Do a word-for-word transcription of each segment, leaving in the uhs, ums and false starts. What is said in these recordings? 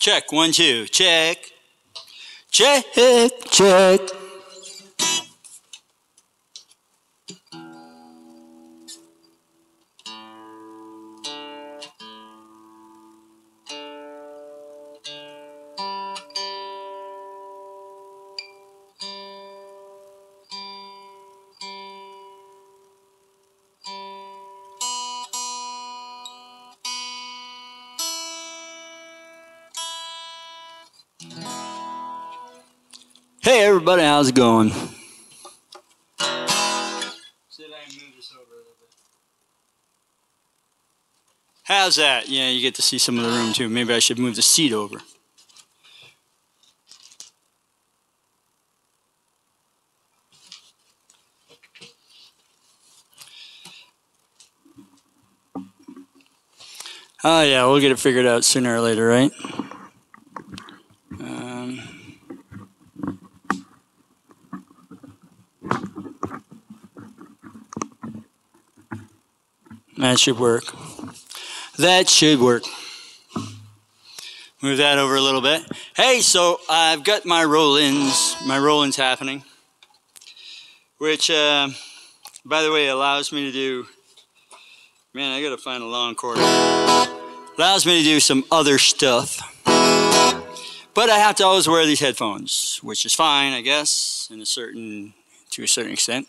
Check, one, two, check. Check, check. Hey everybody, how's it going? See if I can move this over a little bit. How's that? Yeah, you get to see some of the room too. Maybe I should move the seat over. Oh yeah, we'll get it figured out sooner or later, right? Um... That should work. That should work. Move that over a little bit. Hey, so I've got my roll-ins. My roll-ins happening. Which, uh, by the way, allows me to do... Man, I gotta find a long cord. Allows me to do some other stuff. But I have to always wear these headphones, which is fine, I guess, in a certain, to a certain extent.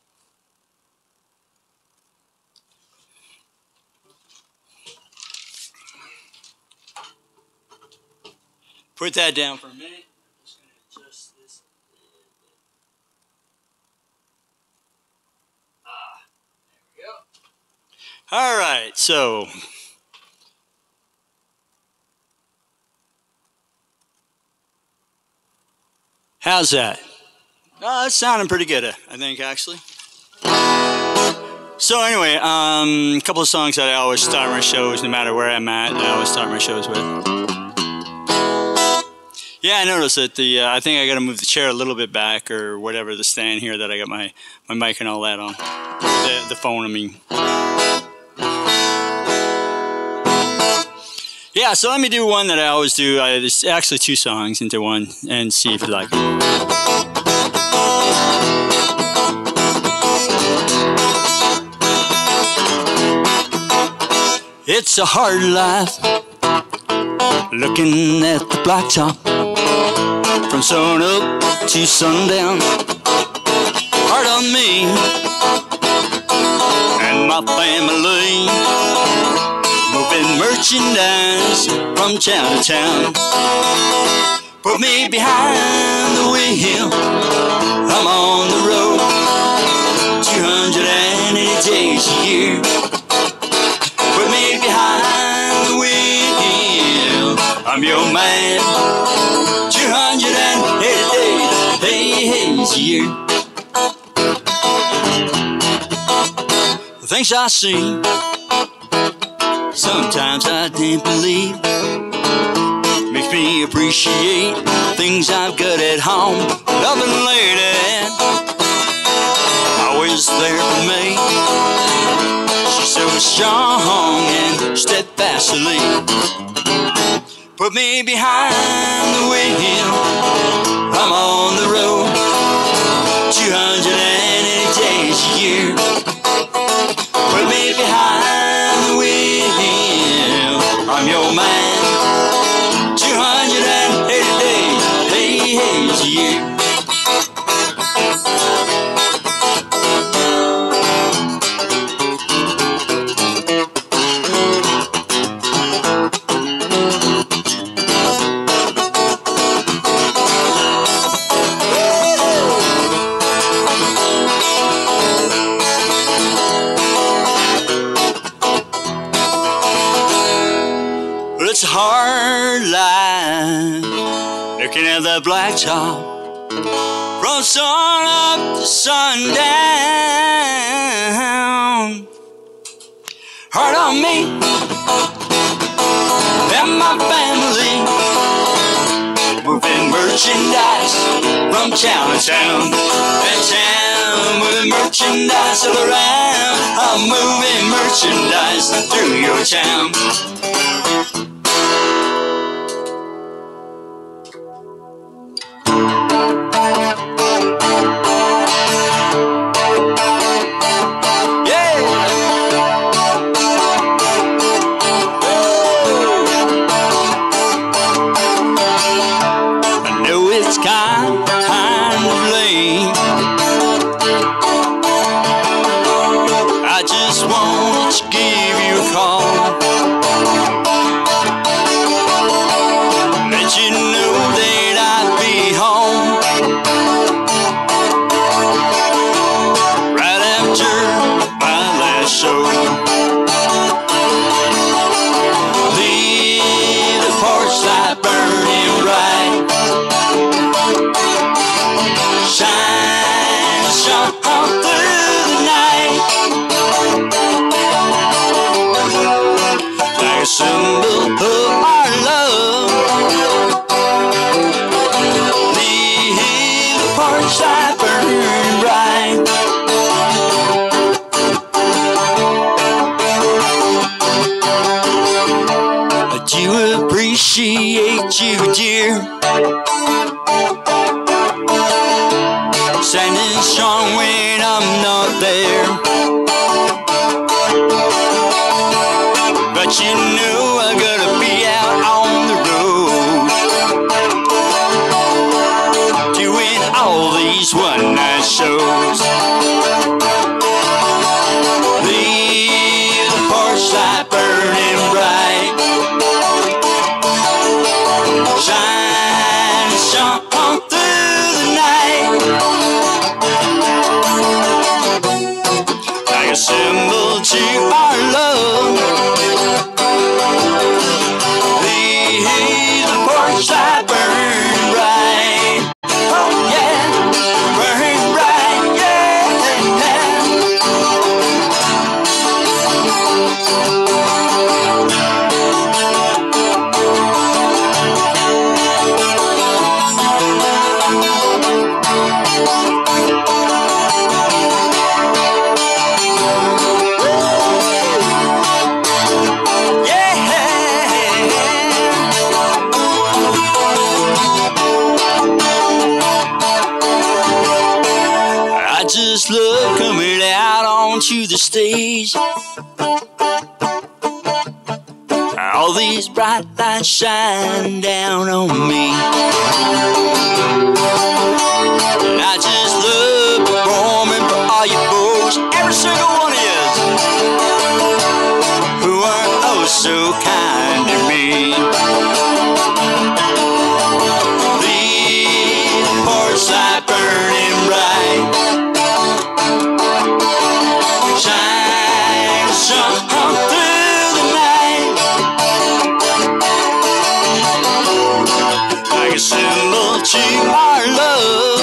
Put that down for a minute. I'm just going to adjust this. Ah, there we go. All right, so. How's that? Oh, that's sounding pretty good, I think, actually. So anyway, um, a couple of songs that I always start my shows, no matter where I'm at, I always start my shows with. Yeah, I noticed that the, uh, I think I got to move the chair a little bit back or whatever, the stand here that I got my, my mic and all that on. The, the phone, I mean. Yeah, so let me do one that I always do. I, there's actually two songs into one and see if you like it. It's a hard life, looking at the blacktop, from sun up to sundown. Hard on me and my family, moving merchandise from town to town. Put me behind the wheel, I'm on the road, two hundred eighty days a year. Put me behind the wheel, I'm your man, two hundred eighty days a year. The things I see, sometimes I didn't believe, makes me appreciate things I've got at home. Loving lady, always there for me. She's so strong and steadfastly. Put me behind the wheel, I'm on the road, two hundred eighty days a year. Put me behind the wheel, I'm your man, two hundred eighty days a year. It's a hard life, looking at the blacktop, from sun up to sundown. Hard on me and my family, moving merchandise from town to town. And town, moving merchandise all around. I'm moving merchandise through your town. But you know that I'd be home right after my last show. Leave the porch light burning bright. Shine, shine on through the night. Like a symbol of our love. Leave the porch light burning bright. I do appreciate you, dear. Standing strong when I'm not there. But you know I gotta be out on the road, doing all these one-night shows. Leave the porch light burning bright. Shine, shine on through the night. Like a symbol to our love. Leave the porch light burn bright. Oh yeah, burn bright, yeah. I just love coming out onto the stage. All these bright lights shine down on me. And I just love performing for all you folks, every single one of you, who are oh so kind to me. Leave the porch light burning bright. Shine, shine through the night. Like a symbol to our love.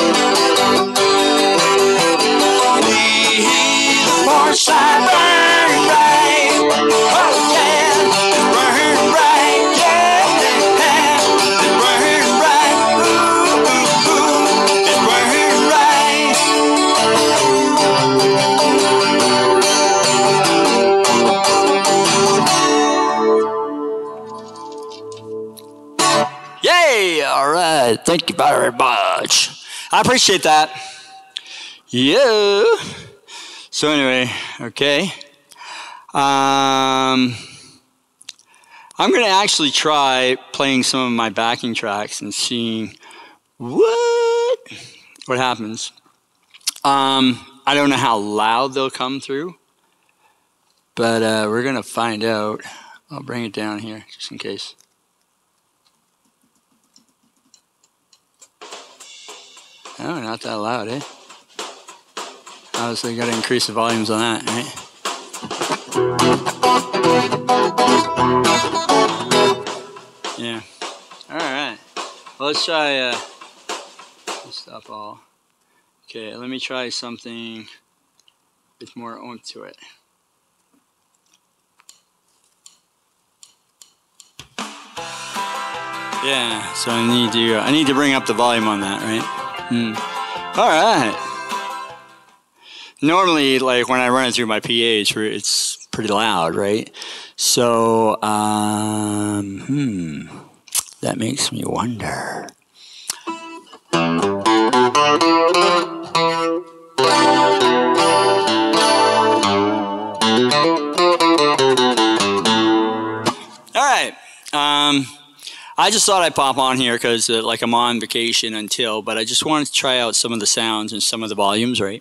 Leave the porch light burning bright. Oh yeah, it's burning bright, yeah. It's burning bright, ooh, ooh, ooh. It's burning bright. Yay! All right. Thank you very much. I appreciate that. Yeah. So anyway, okay. Um, I'm going to actually try playing some of my backing tracks and seeing what what happens. Um, I don't know how loud they'll come through, but uh, we're going to find out. I'll bring it down here just in case. Oh, not that loud, eh? Obviously, got to increase the volumes on that, right? Yeah. All right. Well, let's try. Uh, let's stop all. Okay, let me try something with more oomph to it. Yeah. So I need to. I need to bring up the volume on that, right? Hmm. All right. Normally, like when I run it through my P A, it's, it's pretty loud, right? So, um, hmm, that makes me wonder. All right. Um, I just thought I'd pop on here because, uh, like, I'm on vacation until, but I just wanted to try out some of the sounds and some of the volumes, right?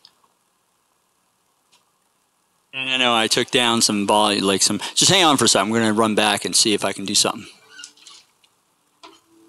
And I know I took down some volume, like some. Just hang on for a second. I'm going to run back and see if I can do something.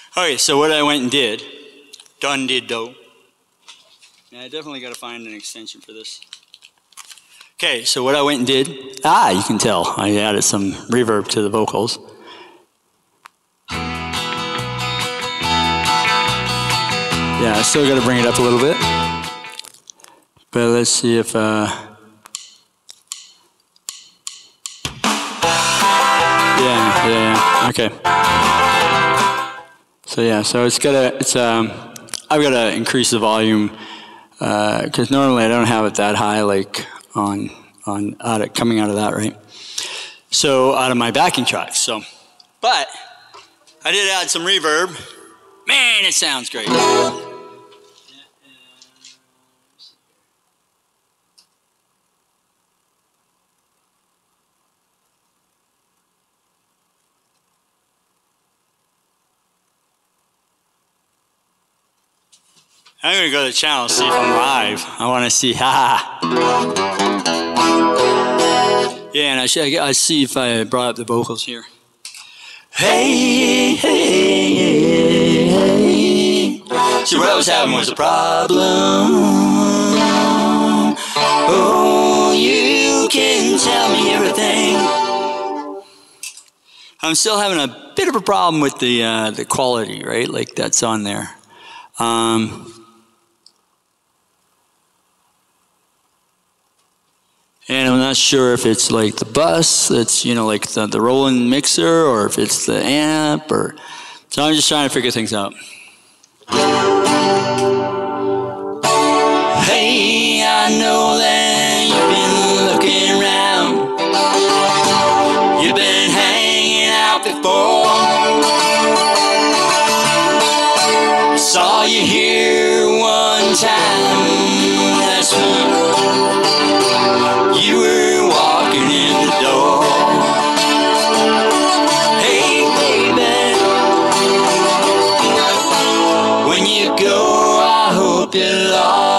Okay, so what I went and did, done did do. Yeah, I definitely got to find an extension for this. Okay, so what I went and did, ah, you can tell, I added some reverb to the vocals. Yeah, I still got to bring it up a little bit. But let's see if, uh, yeah, yeah, okay. So yeah, so it's gotta, it's, um, I've got to increase the volume, uh, because normally I don't have it that high, like on, on, out of, coming out of that, right? So out of my backing tracks, so, but I did add some reverb. Man, it sounds great. I'm gonna go to the channel and see if I'm live. I want to see, ha. Yeah, and I should, I see if I brought up the vocals here. Hey, hey, hey, hey. See, what I was having was a problem. Oh, you can tell me everything. I'm still having a bit of a problem with the uh, the quality, right? Like that's on there. Um, And I'm not sure if it's like the bus, that's, you know, like the, the Roland mixer, or if it's the amp, or, so I'm just trying to figure things out. Hey, I know that you've been looking around. You've been hanging out before. I saw you here one time, that's when you were walking in the door. Hey, baby, when you go, I hope you'll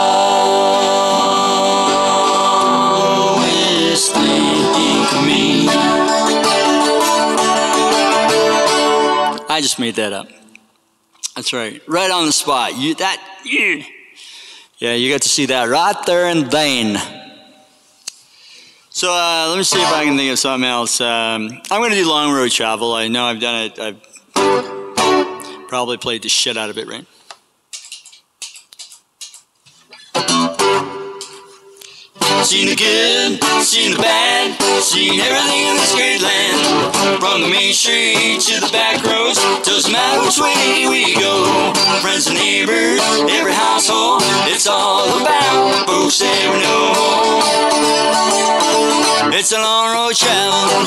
always think of me. I just made that up. That's right, right on the spot. You that you, yeah, you got to see that right there and then. So uh, let me see if I can think of something else. Um, I'm going to do Long Road Travel. I know I've done it. I've probably played the shit out of it, right? Seen the good, seen the bad, seen everything in this great land. From the main street to the back roads, doesn't matter which way we go. Friends and neighbors, every household, it's all about folks that we know. It's a long road travel.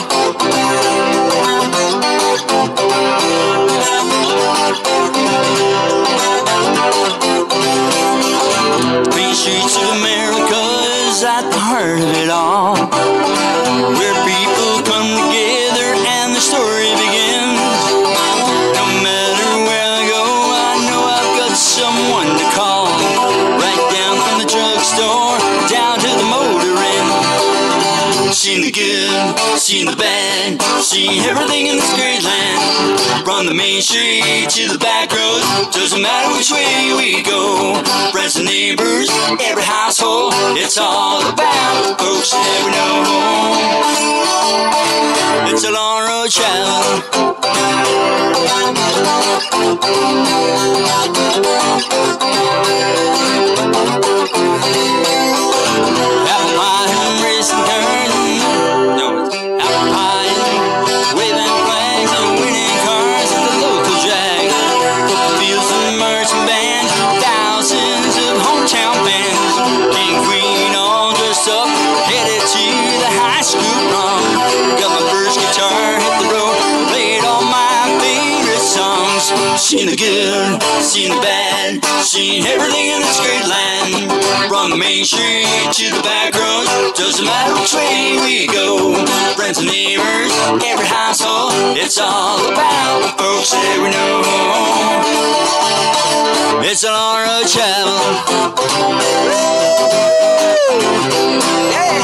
Main streets of America is at the heart of it all, where people come together and the story begins. No matter where I go, I know I've got someone to call. Right down from the drugstore down to the motor inn. Seen the good, seen the bad, seen everything in this great land. From the main street to the back road, doesn't matter which way we go. Friends and neighbors, every household, it's all about folks that we know. It's a long road travel. Apple pie and racing turns. No, it's apple pie and waving flags and winning cars at the local drag. Football fields and marching bands, thousands of hometown bands. King, queen, all dressed up, headed to the high school prom. Got my first guitar, hit the road, played all my favorite songs. Seen the good, seen the bad, seen everything in this great land. From the main street to the back road, doesn't matter which way we go. Friends and neighbors, every household, it's all about the folks that we know. It's a long road travel. Yeah.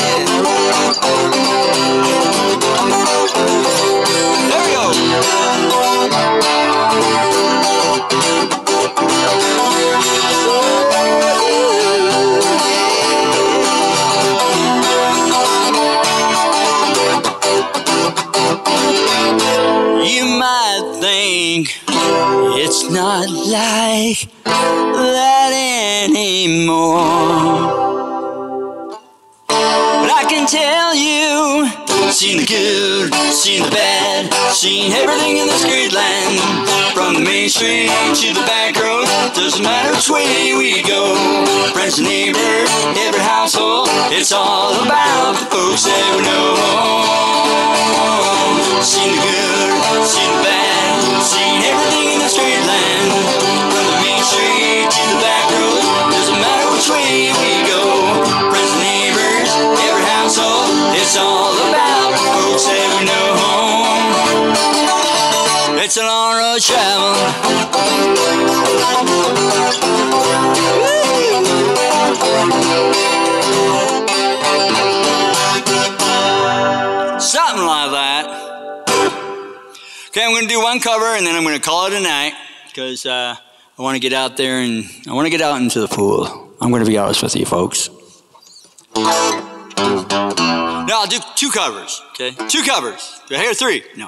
There we go. like that anymore. But I can tell you, seen the good, seen the bad, seen everything in this great land. From the main street to the back road, doesn't matter which way we go. Friends and neighbors, every household, it's all about the folks that we know. Seen the good, seen the bad, seen everything in this great land. From the main street to the back road, doesn't matter which way we go. Friends and neighbors, every household, it's all about the folks that we know. It's a long road travel. Something like that. Okay, I'm going to do one cover and then I'm going to call it a night because uh, I want to get out there and I want to get out into the pool. I'm going to be honest with you, folks. No, I'll do two covers, okay? Two covers. Do I hear three? No.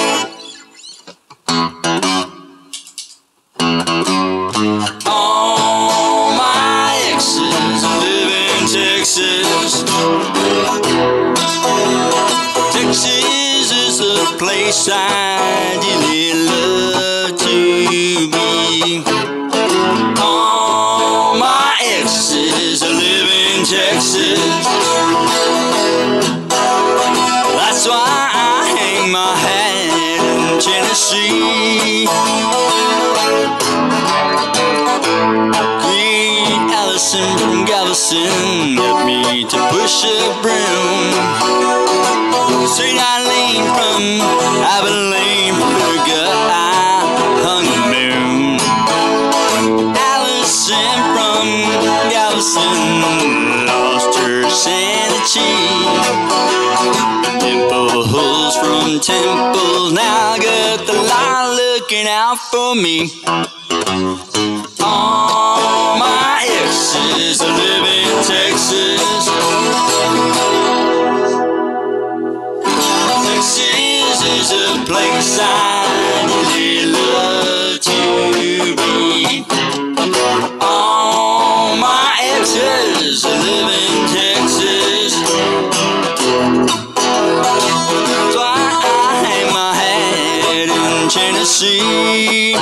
All my exes live in Texas. Texas is a place I'd really love to be. All my exes live in Texas. That's why I hang my hat in Tennessee. Great Allison from Galveston helped me to push a broom. Sweet Eileen from Abilene put her eye on the moon. Allison from Galveston lost her sanity. Dimples from Temple now got the light looking out for me. All my exes live in Texas. Texas is a place I'd really love to be. All my exes live in Texas. That's why I hang my hat in Tennessee.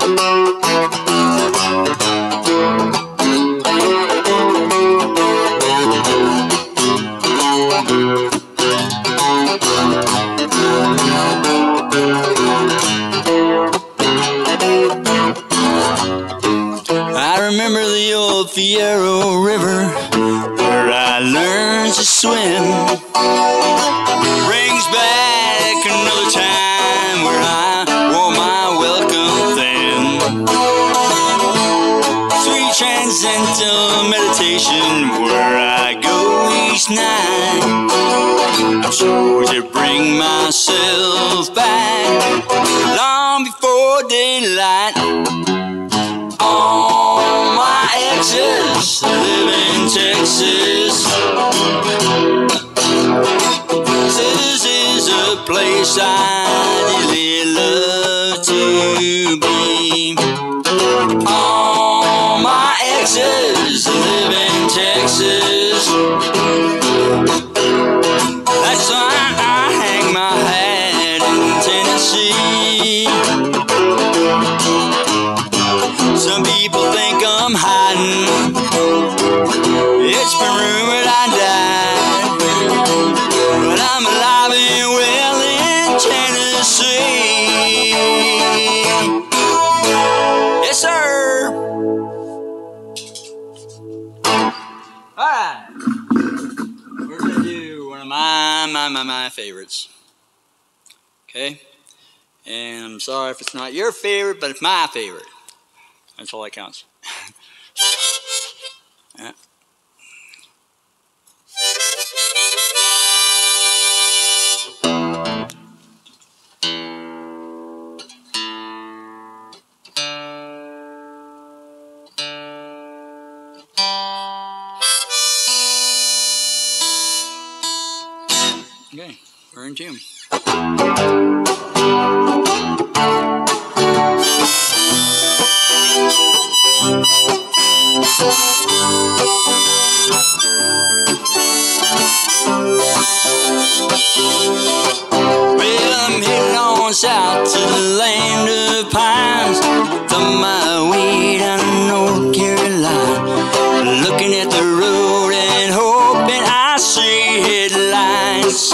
Fierro River, where I learned to swim, brings back another time where I wore my welcome thin. Sweet transcendental meditation, where I go each night. I'm sure to bring myself back long before daylight. All my exes live in Texas. This is a place I'd really love to be. All my exes live in Texas. That's why I hang my hat in Tennessee. Some people think I'm hiding. It's been rumored I died, but I'm alive and well in Tennessee. Yes, sir. All right. We're gonna do one of my my my my favorites. Okay. And I'm sorry if it's not your favorite, but it's my favorite. That's all that counts. Yeah. Okay, we're in tune. Well, I'm heading on south to the land of pines. From my way down in North Carolina, looking at the road and hoping I see headlights.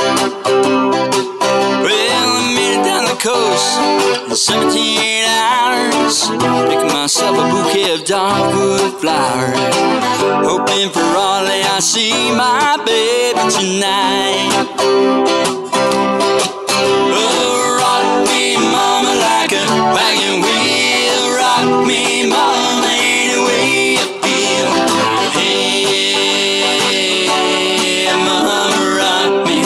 Well, I'm headed down the coast in seventeen hours, picking myself a bouquet of dogwood flowers, hoping for all that I see my baby tonight. Oh, rock me, mama, like a wagon wheel. Rock me, mama, any way you feel. Hey, mama, rock me.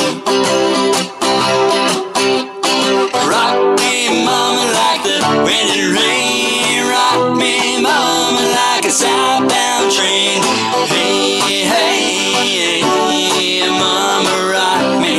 Rock me, mama, like the wind and rain. Rock me, mama, like a southbound train. Hey, hey, hey, mama, rock me.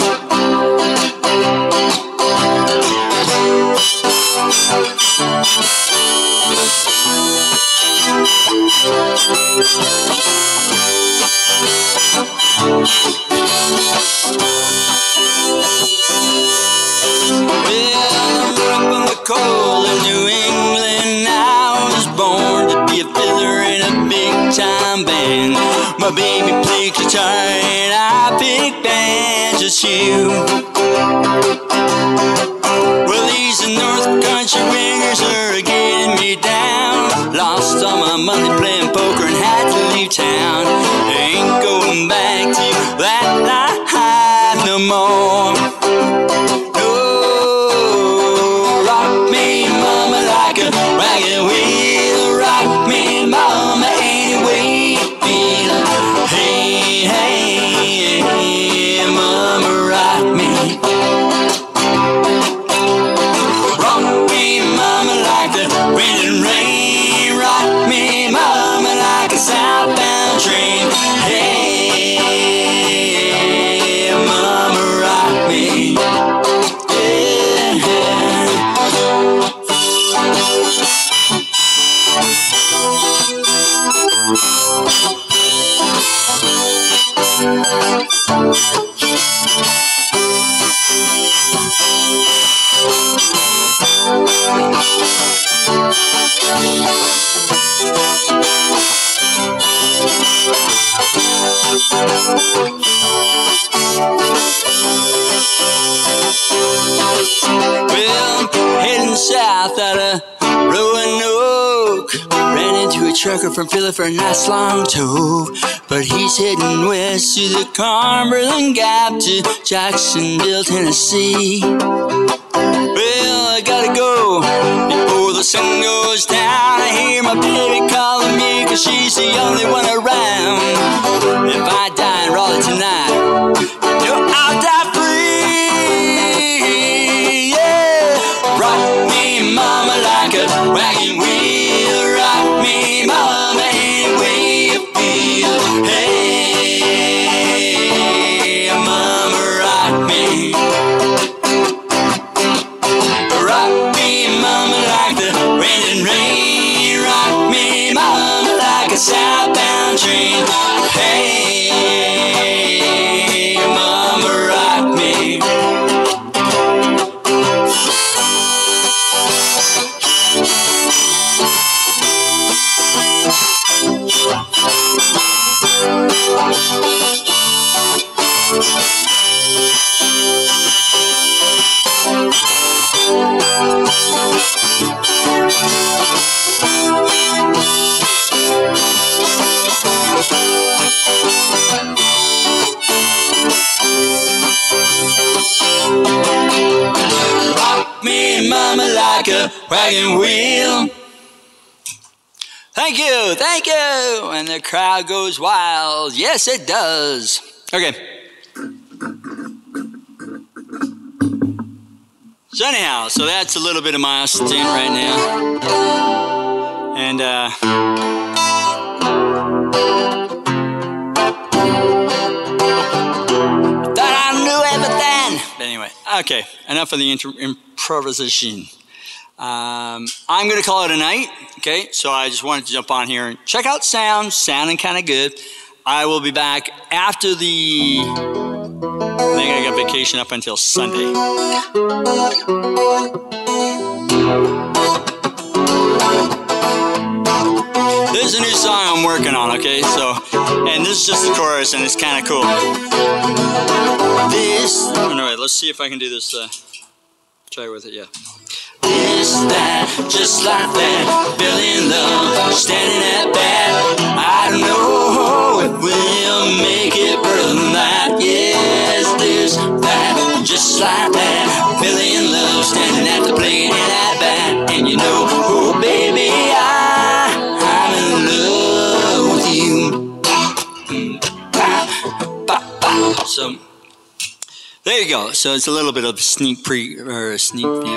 Well, I'm from the cold in New England. I was born to be a fiddler in a big-time band. My baby played guitar and I picked banjo too. Well, these North Country ringers are getting me down. Lost all my money playing poker and had to leave town. Ain't going back to that life no more. No, rock me, mama, like a wagon wheel. Rock me, mama, any way you feel. Hey, hey, hey, mama, rock me. Rock me, mama, like the wind and rain. Rock me, mama, like a southbound train. Hey, mama, rock me. Well, heading south out of Roanoke, ran into a trucker from Philly for a nice long tow. But he's heading west to the Cumberland Gap to Jacksonville, Tennessee. Well, I gotta go before the sun goes down. I hear my baby calling me, cause she's the only one around. If I die in Raleigh tonight, you know I'll die free. Yeah, rock me, mama, like a wagon wheel. Rock me, mama, any way you feel. Hey, mama, rock me. Rock me, mama, like the wind and rain. Rock me, mama, like a southbound train. Hey, mama, rock me. Rock me, mama, like a wagon wheel. Thank you, thank you. And the crowd goes wild. Yes, it does. Okay. So anyhow, so that's a little bit of my stint right now. And uh thought I knew everything. But anyway, okay, enough of the improvisation. Um, I'm going to call it a night, okay? So I just wanted to jump on here and check out sounds, sounding kind of good. I will be back after the, I think I got vacation up until Sunday. This is a new song I'm working on, okay? So, and this is just the chorus and it's kind of cool. This, anyway, let's see if I can do this, uh, try with it, yeah. This, that, just like that, Billy in love, standing at bat. I don't know if we'll make it further than that. Yes, this, that, just like that, Billy in love, standing at the plate and at bat. And you know, oh baby, I, I'm in love with you. So, there you go. So it's a little bit of a sneak pre or a sneak view.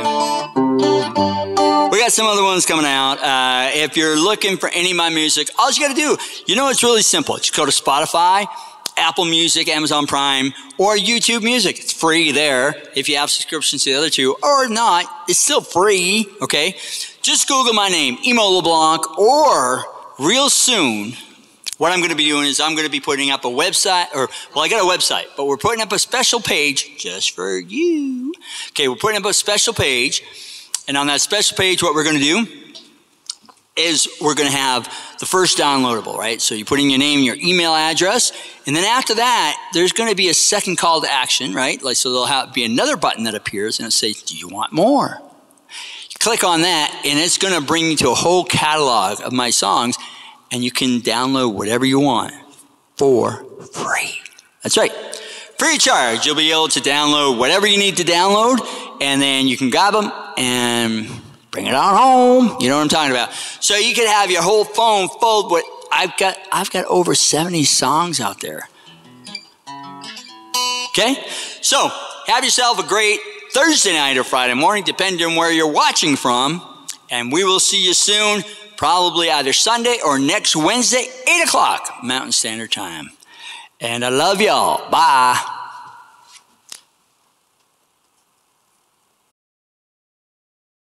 We got some other ones coming out. Uh, if you're looking for any of my music, all you got to do, you know, it's really simple. Just go to Spotify, Apple Music, Amazon Prime, or YouTube Music. It's free there. If you have subscriptions to the other two, or not, it's still free. Okay, just Google my name, Emo LeBlanc, or real soon. What I'm going to be doing is I'm going to be putting up a website, or, well, I got a website, but we're putting up a special page just for you. Okay, we're putting up a special page, and on that special page, what we're going to do is we're going to have the first downloadable, right? So you put in your name, your email address, and then after that, there's going to be a second call to action, right? Like, so there'll have, be another button that appears, and it'll say, do you want more? You click on that, and it's going to bring you to a whole catalog of my songs, and you can download whatever you want for free. That's right. Free of charge. You'll be able to download whatever you need to download, and then you can grab them and bring it on home. You know what I'm talking about. So you could have your whole phone full. What I've got, I've got over seventy songs out there. Okay? So have yourself a great Thursday night or Friday morning, depending on where you're watching from. And we will see you soon. Probably either Sunday or next Wednesday, eight o'clock Mountain Standard Time. And I love y'all. Bye.